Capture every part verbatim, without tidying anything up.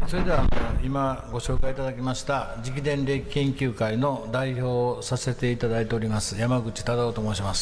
それでは今ご紹介いただきました直伝霊気研究会の代表をさせていただいております山口忠夫と申します。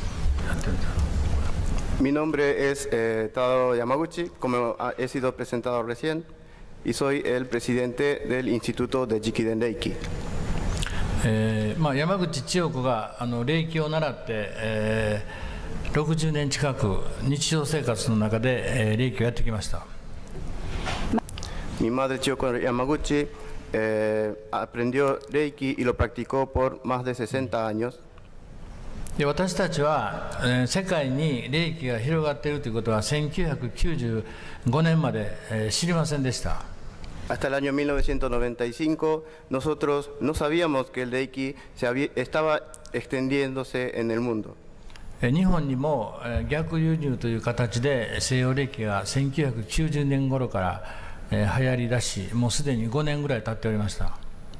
Mi nombre es eh, Tadao Yamaguchi, como he sido presentado recién, y soy el presidente del Instituto de Jikiden Reiki. えーまあ、山口千代子があの霊気を習って、えー、ろくじゅうねん近く日常生活の中で、えー、霊気をやってきました。 Mi madre Chiyoko Yamaguchi eh, aprendió Reiki y lo practicó por más de sesenta años. で私たちは、えー、世界に霊気が広がっているということはせんきゅうひゃくきゅうじゅうごねんまで、えー、知りませんでした。 Hasta el año mil novecientos noventa y cinco nosotros no sabíamos que el Reiki se había, estaba extendiéndose en el mundo. 日本にも逆輸入という形で西洋霊気がせんきゅうひゃくきゅうじゅうねん頃から流行りだし、もうすでにごねんぐらい経っておりました。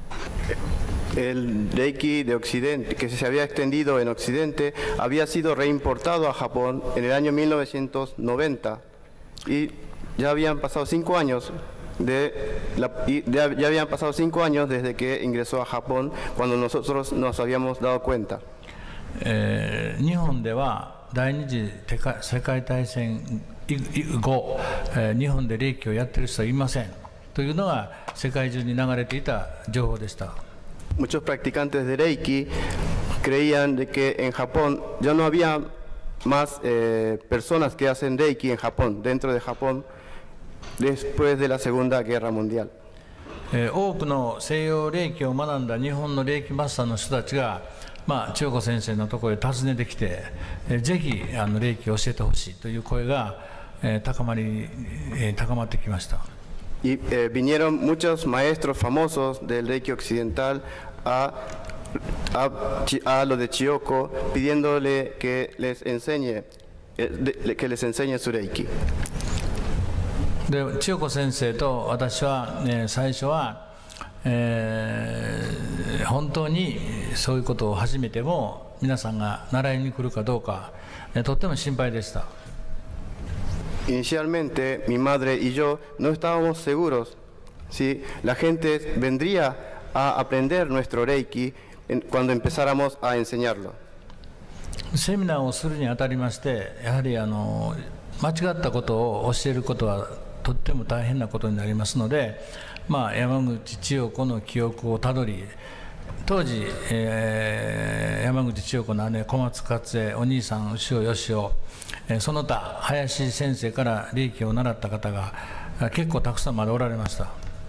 El Reiki de Occidente, que se había extendido en Occidente, había sido reimportado a Japón en el año mil novecientos noventa y ya habían pasado cinco años de la, y ya, ya habían pasado cinco años desde que ingresó a Japón cuando nosotros nos habíamos dado cuenta. えー、日本では第二次世界大戦後、えー、日本で霊気をやっている人はいませんというのが世界中に流れていた情報でした。 Muchos practicantes de Reiki creían de que en Japón ya no había más eh, personas que hacen Reiki en Japón, dentro de Japón, después de la Segunda Guerra Mundial. えー、多くの西洋霊気を学んだ日本の霊気マスターの人たちがまあ、千代子先生のところへ訪ねてきて、えー、ぜひあの霊気を教えてほしいという声が、えー、高まり、えー、高まってきました。 Y eh, vinieron muchos maestros famosos del Reiki occidental a, a, a lo de Chiyoko pidiéndole que les enseñe, eh, de, que les enseñe su Reiki. で千代子先生と私は、ね、最初はえー、本当にそういうことを始めても皆さんが習いに来るかどうか、えー、とっても心配でした。 Inicialmente mi madre y yo no estábamos seguros si la gente vendría a aprender nuestro Reiki cuando empezáramos a enseñarlo. セミナーをするにあたりましてやはりあの間違ったことを教えることはとっても大変なことになりますので、まあ、山口千代子の記憶をたどり当時、えー、山口千代子の姉小松克恵お兄さん牛尾義雄、えー、その他林先生から霊気を習った方が結構たくさんまだおられました。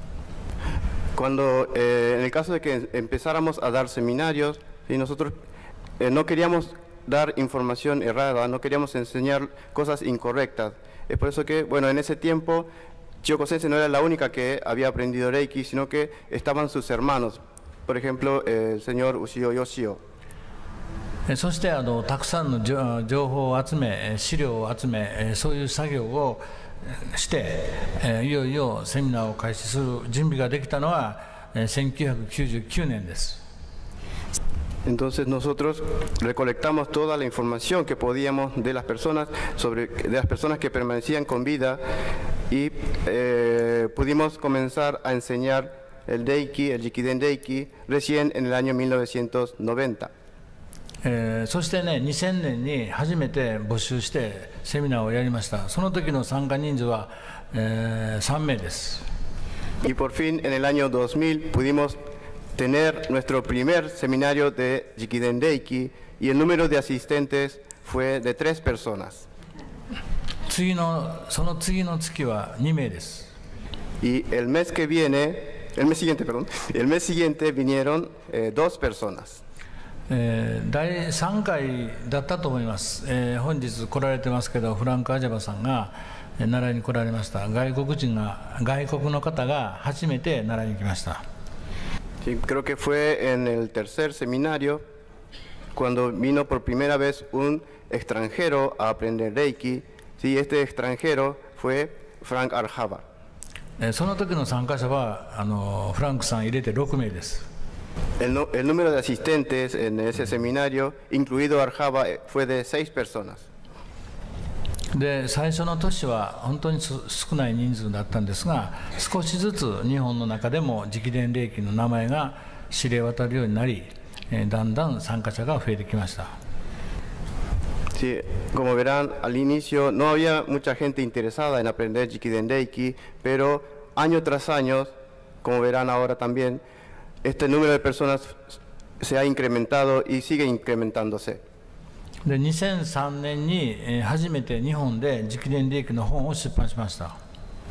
Cuando eh, en el caso de que empezáramos a dar seminarios y nosotros eh, no queríamos dar información errada, no queríamos enseñar cosas incorrectas. Es por eso que, bueno, en ese tiempo Chiyoko Sensei no era la única que había aprendido Reiki, sino que estaban sus hermanos, por ejemplo, eh, el señor Ushio Yoshio. そしてあのたくさんの情報を集め、資料を集め、そういう作業をして、いよいよセミナーを開始する準備ができたのはせんきゅうひゃくきゅうじゅうきゅうねんです。 Entonces nosotros recolectamos toda la información que podíamos de las personas sobre de las personas que permanecían con vida y eh, pudimos comenzar a enseñar el Reiki, el Jikiden Reiki, recién en el año mil novecientos noventa. えー、そしてねにせんねんに初めて募集してセミナーをやりました。その時の参加人数は、えー、さんめいです。 Y por fin en el año dos mil pudimos tener nuestro primer seminario de Jikiden Reiki y el número de asistentes fue de tres personas. 次のその次の月はにめいです。 Y el mes que viene, el mes siguiente, perdón, el mes siguiente vinieron eh, dos personas. えー、だいさんかいだったと思います。えー、本日来られてますけどフランク・アジャバさんが習いに来られました。外国人が外国の方が初めて習いに来ました。 Sí, creo que fue en el tercer seminario cuando vino por primera vez un extranjero a aprender Reiki. Sí, este extranjero fue Frank Arjava. その時の参加者はあのフランクさん入れてろくめいです。 El, no, el número de asistentes en ese seminario, incluido Arjava, fue de seis personas. で最初の年は本当に少ない人数だったんですが、少しずつ日本の中でも直伝霊気の名前が知れ渡るようになり、だんだん参加者が増えてきました。 Sí, como verán, al inicio no había mucha gente interesada en aprender Jikiden Reiki, pero año tras año, como verán ahora también, este número de personas se ha incrementado y sigue incrementándose. でにせんさんねんに初めて日本で直伝霊気の本を出版しました。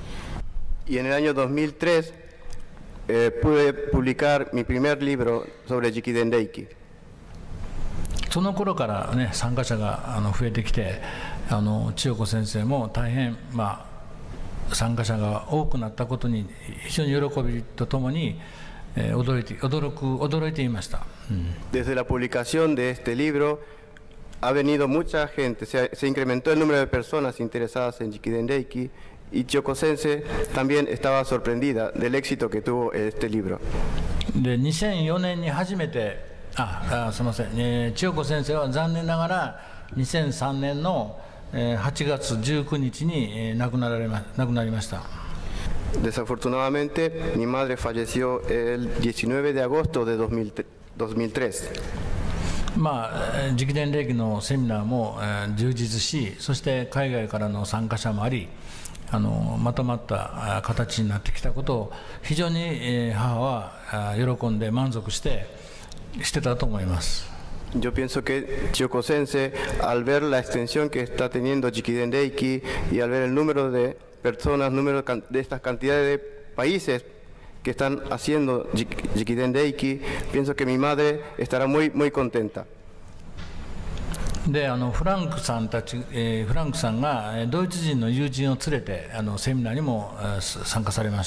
Y en el año dos mil tres eh, pude publicar mi primer libro sobre Jikiden Reiki. その頃からね、参加者があの増えてきて、あの千代子先生も大変、まあ、参加者が多くなったことに非常に喜びとともに、えー、驚いて驚く驚いていました。うん、 Desde la publicación de este libro ha venido mucha gente, se, se incrementó el número de personas interesadas en Jikiden Reiki y Chiyoko Sensei también estaba sorprendida del éxito que tuvo este libro. でにせんよねんに初めてああすみません、えー、千代子先生は残念ながらにせんさんねんのはちがつじゅうくにちに亡くなられま亡くなりました。 Desafortunadamente, mi madre falleció el diecinueve de agosto de dos mil tres. まあ、直伝霊気のセミナーも、えー、充実し、そして海外からの参加者もあり、あのまとまった形になってきたことを非常に、えー、母は喜んで満足してしてたと思います。 Yo pienso que Chiyoko Sensei, al ver la extensión que está teniendo Jikiden Reiki y al ver el número de personas, número de estas cantidades de países que están haciendo Jikiden Reiki, pienso que mi madre estará muy, muy contenta. であのフランクさんたち、えー、フランクさんがドイツ人の友人を連れてあのセミナーにも、えー、参加されました。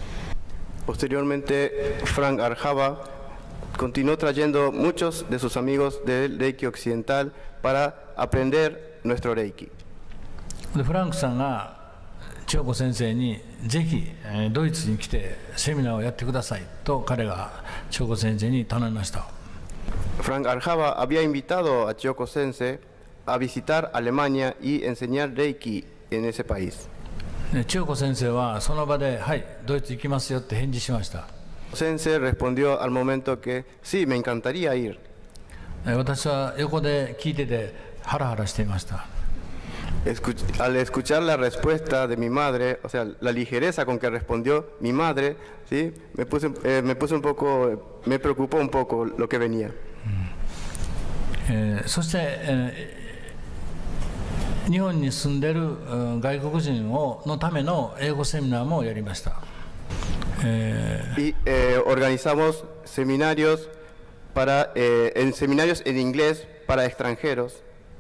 Posteriormente, Frank Arjava continuó trayendo muchos de sus amigos del Reiki occidental para aprender nuestro Reiki. でフランクさんが千代子先生にぜひドイツに来てセミナーをやってくださいと彼が千代子先生に頼みました。 Frank Arjava había invitado a Chiyoko Sensei a visitar Alemania y enseñar Reiki en ese país. 千代子先生はその場ではいドイツ行きますよって返事しました。 Sensei respondió al momento que sí, me encantaría ir. 私は横で聞いててハラハラしていました。 Al escuchar la respuesta de mi madre, o sea, la ligereza con que respondió mi madre, ¿sí? me, puse, eh, me puse un poco, me preocupó un poco lo que venía. えー、そして、えー、日本に住んでいる外国人をのための英語セミナーもやりました。えー、 y eh, organizamos seminarios para, eh, en seminarios en inglés para extranjeros.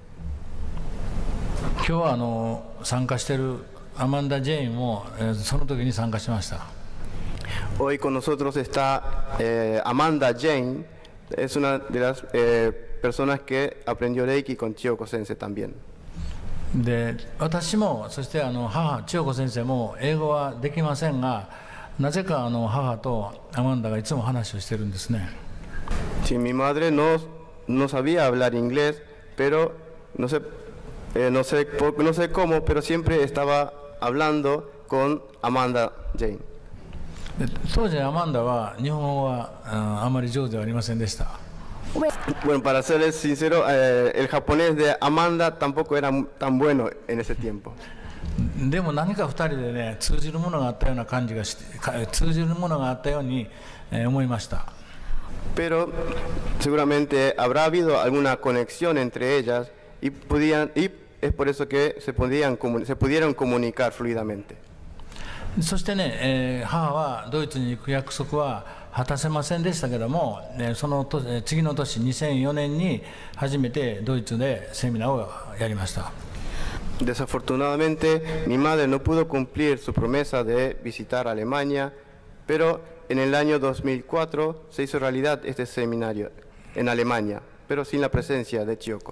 今日はあの参加しているアマンダ・ジェインも、えー、その時に参加しました。 Hoy con nosotros está eh, Amanda Jane, es una de las eh, personas que aprendió Reiki con Chiyoko Sensei también. で私もそしてあの母千代子先生も英語はできませんが、なぜかあの母とアマンダがいつも話をしてるんですね。 Sí, mi madre no, no sabía hablar inglés, pero no sé, eh, no sé, no sé cómo, pero siempre estaba hablando con Amanda Jane. 当時アマンダは日本語は あ, あまり上手ではありませんでした。 Bueno, para serles sincero, eh, el japonés de Amanda tampoco era tan bueno en ese tiempo. でも何かふたりでね通じるものがあったような感じがして通じるものがあったように、えー、思いました。 Pero seguramente habrá habido alguna conexión entre ellas y podían y es por eso que se podían se pudieron comunicar fluidamente. そしてね、えー、母はドイツに行く約束は果たせませんでしたけども、その年次の年にせんよねんに初めてドイツでセミナーをやりました。 Desafortunadamente, mi madre no pudo cumplir su promesa de visitar Alemania, pero en el año dos mil cuatro se hizo realidad este seminario en Alemania, pero sin la presencia de Chiyoko.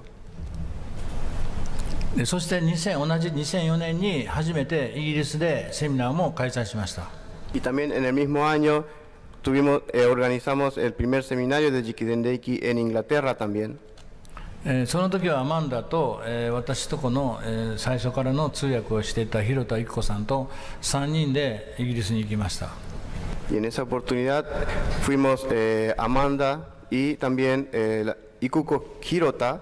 そしてにせん同じにせんよねんに初めてイギリスでセミナーも開催しました。 Y también en el mismo año tuvimos, eh, organizamos el primer seminario de Jikiden Reiki en Inglaterra también. えーその時はアマンダと、えー私とこの、えー最初からの通訳をしていた広田育子さんとさんにんでイギリスに行きました。 Y en esa oportunidad fuimos eh, Amanda y también eh, la- Ikuko Hirota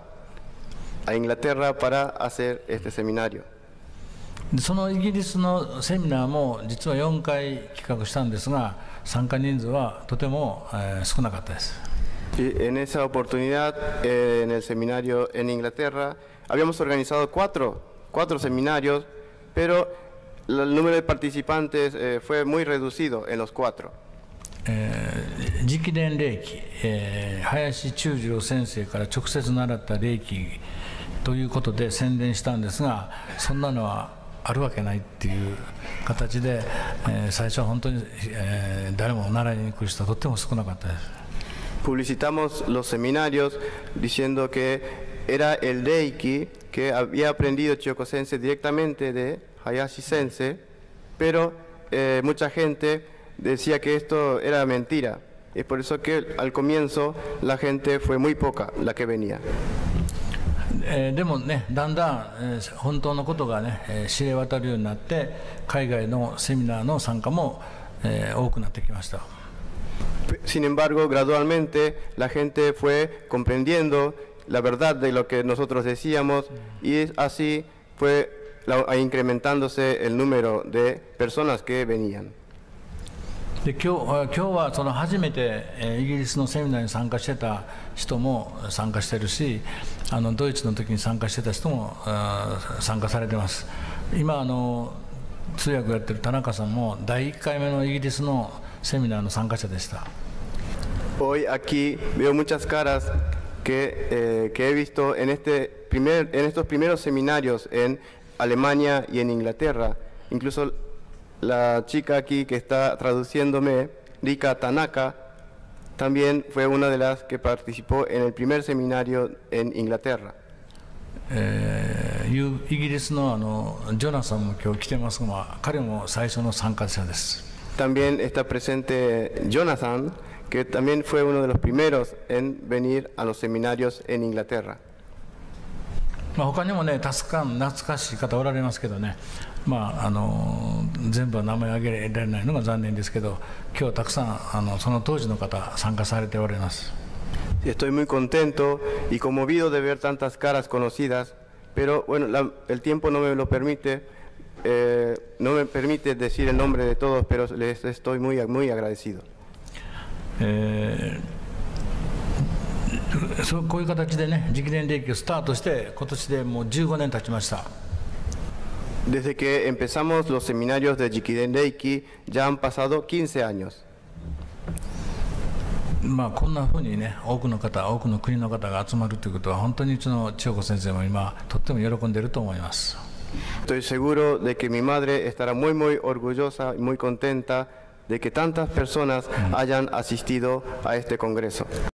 a Inglaterra para hacer este seminario. でそのイギリスのセミナーも実はよんかい企画したんですが、参加人数はとても、えー少なかったです。 Y en esa oportunidad, eh, en el seminario en Inglaterra, habíamos organizado cuatro, cuatro seminarios, pero la- el número de participantes eh, fue muy reducido en los cuatro. えー直伝霊気、えー林忠次郎先生から直接習った霊気ということで宣伝したんですが、そんなのはあるわけないっていう形で、えー最初は本当に、えー誰も習いに来る人はとっても少なかったです。 Publicitamos los seminarios diciendo que era el Reiki que había aprendido Chiyoko Sensei directamente de Hayashi Sensei, pero eh, mucha gente decía que esto era mentira. Es por eso que al comienzo la gente fue muy poca la que venía. えーでもね、だんだん、えー本当のことがね、えー知れ渡るようになって、海外のセミナーの参加も、えー多くなってきました。 Sin embargo, gradualmente la gente fue comprendiendo la verdad de lo que nosotros decíamos y así fue la- incrementándose el número de personas que venían. で今日あ今日はその初めて、えーイギリスのセミナーに参加してた人も参加してるし、あのドイツの時に参加してた人もあー参加されてます。今あの通訳やってる田中さんもだいいっかいめのイギリスのセミナーの参加者でした。 Hoy aquí veo muchas caras que, eh, que he visto en, este primer, en estos primeros seminarios en Alemania y en Inglaterra. Incluso la chica aquí que está traduciéndome, Rika Tanaka, también fue una de las que participó en el primer seminario en Inglaterra. えーいうイギリスのあのジョナサンも今日来てますが、彼も最初の参加者です。 También está presente Jonathan, que también fue uno de los primeros en venir a los seminarios en Inglaterra. まあ他にもね、助かん懐かしい方おられますけどね、まああの全部は名前挙げられないのが残念ですけど、今日たくさんあのその当時の方参加されておられます。 Estoy muy contento y conmovido de ver tantas caras conocidas, pero bueno, la- el tiempo no me lo permite, eh, no me permite decir el nombre de todos, pero les estoy muy, muy agradecido. えーそうこういう形でね、直伝霊気をスタートして今年でもうじゅうごねん経ちました。 Desde que empezamos los seminarios de Jikiden Reiki, ya han pasado quince años. まあこんなふうにね、多くの方、多くの国の方が集まるということは本当にうちの千代子先生も今とっても喜んでいると思います。 Estoy seguro de que mi madre estará muy, muy orgullosa y muy contenta de que tantas personas hayan asistido a este congreso.